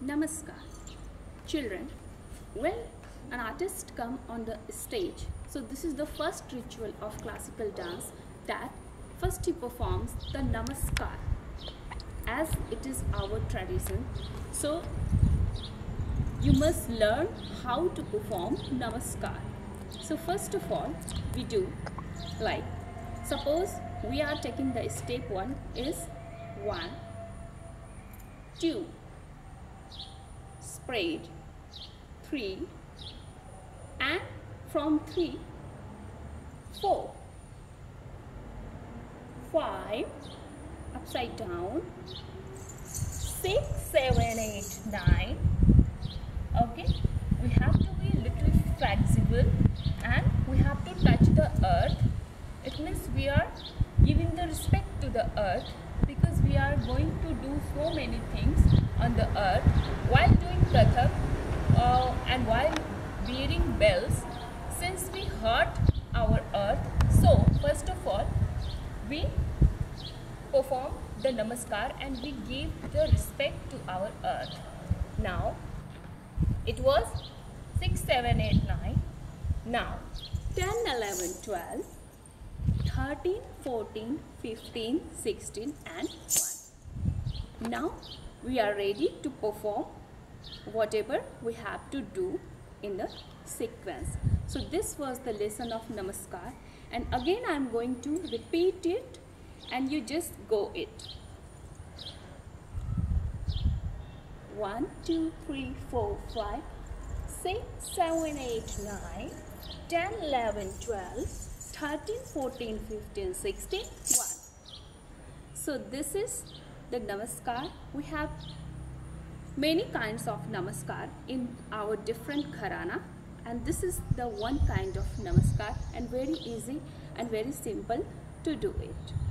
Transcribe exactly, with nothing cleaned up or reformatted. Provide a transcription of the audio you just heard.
Namaskar. Children, when an artist come on the stage, so this is the first ritual of classical dance that first he performs the Namaskar as it is our tradition. So you must learn how to perform Namaskar. So first of all we do like, suppose we are taking the step one is one, two, spread, three, and from three, four, five, upside down, six, seven, eight, nine. Okay, we have to be little flexible and we have to touch the earth. It means we are giving the respect to the earth because we are going to do so many things on the earth while doing Kathak uh, and while wearing bells, since we hurt our earth. So first of all we perform the Namaskar and we give the respect to our earth. Now it was six, seven, eight, nine. Now ten, eleven, twelve, thirteen, fourteen, fifteen, sixteen and one. Now we are ready to perform whatever we have to do in the sequence. So this was the lesson of Namaskar, and again I am going to repeat it and you just go it. one, two, three, four, five, six, seven, eight, nine, ten, eleven, twelve, thirteen, fourteen, fifteen, sixteen, one. So this is the Namaskar. We have many kinds of Namaskar in our different Gharana, and this is the one kind of Namaskar and very easy and very simple to do it.